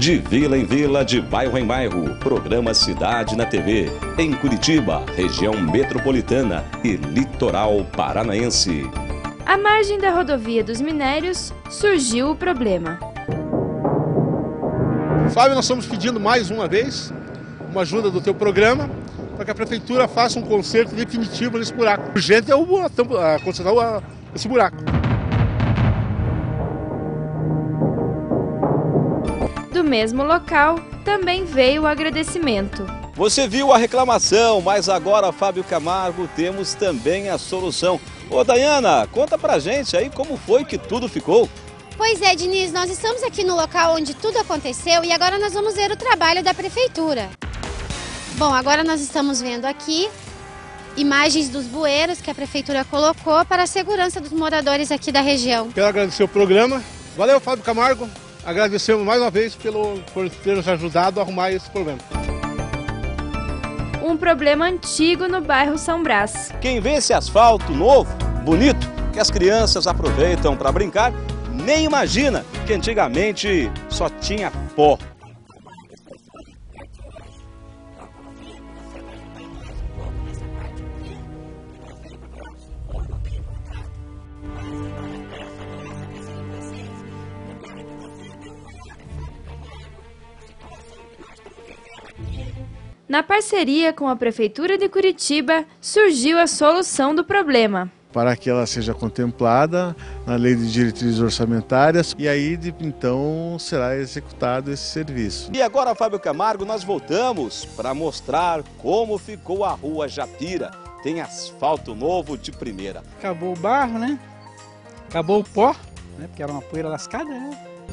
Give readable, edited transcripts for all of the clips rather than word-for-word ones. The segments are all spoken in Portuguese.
De vila em vila, de bairro em bairro, programa Cidade na TV. Em Curitiba, região metropolitana e litoral paranaense. À margem da rodovia dos Minérios, surgiu o problema. Fábio, nós estamos pedindo mais uma vez uma ajuda do teu programa para que a prefeitura faça um conserto definitivo nesse buraco. Urgente é consertar esse buraco. Do mesmo local, também veio o agradecimento. Você viu a reclamação, mas agora, Fábio Camargo, temos também a solução. Ô Dayana, conta pra gente aí como foi que tudo ficou. Pois é, Diniz, nós estamos aqui no local onde tudo aconteceu e agora nós vamos ver o trabalho da prefeitura. Bom, agora nós estamos vendo aqui imagens dos bueiros que a prefeitura colocou para a segurança dos moradores aqui da região. Quero agradecer o programa. Valeu, Fábio Camargo. Agradecemos mais uma vez por ter nos ajudado a arrumar esse problema. Um problema antigo no bairro São Brás. Quem vê esse asfalto novo, bonito, que as crianças aproveitam para brincar, nem imagina que antigamente só tinha pó. Na parceria com a Prefeitura de Curitiba, surgiu a solução do problema. Para que ela seja contemplada na Lei de Diretrizes Orçamentárias e aí, então, será executado esse serviço. E agora, Fábio Camargo, nós voltamos para mostrar como ficou a Rua Japira. Tem asfalto novo de primeira. Acabou o barro, né? Acabou o pó, né? Porque era uma poeira lascada, né?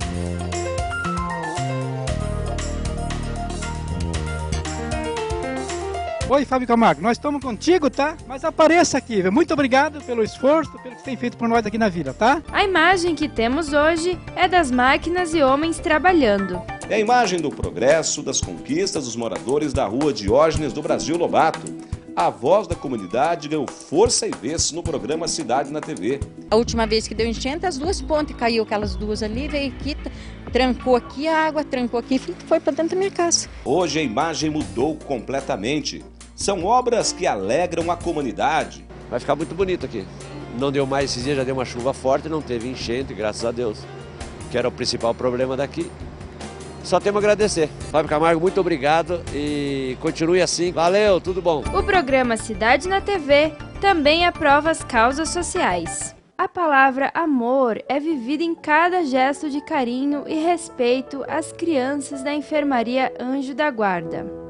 Oi, Fábio Camargo, nós estamos contigo, tá? Mas apareça aqui, viu? Muito obrigado pelo esforço, pelo que você tem feito por nós aqui na vila, tá? A imagem que temos hoje é das máquinas e homens trabalhando. É a imagem do progresso, das conquistas dos moradores da rua Diógenes do Brasil Lobato. A voz da comunidade ganhou força e vez no programa Cidade na TV. A última vez que deu enchente, as duas pontes caiu, aquelas duas ali, veio aqui, trancou aqui a água, trancou aqui e foi para dentro da minha casa. Hoje a imagem mudou completamente. São obras que alegram a comunidade. Vai ficar muito bonito aqui. Não deu mais esses dias, já deu uma chuva forte, não teve enchente, graças a Deus. Que era o principal problema daqui. Só temos a agradecer. Fábio Camargo, muito obrigado e continue assim. Valeu, tudo bom. O programa Cidade na TV também aprova as causas sociais. A palavra amor é vivida em cada gesto de carinho e respeito às crianças da enfermaria Anjo da Guarda.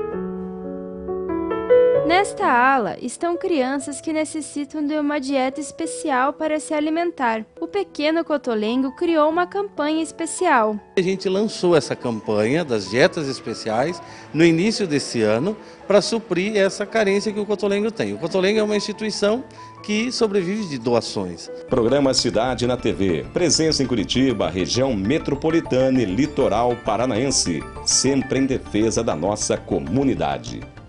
Nesta ala estão crianças que necessitam de uma dieta especial para se alimentar. O Pequeno Cotolengo criou uma campanha especial. A gente lançou essa campanha das dietas especiais no início desse ano para suprir essa carência que o Cotolengo tem. O Cotolengo é uma instituição que sobrevive de doações. Programa Cidade na TV. Presença em Curitiba, região metropolitana e litoral paranaense. Sempre em defesa da nossa comunidade.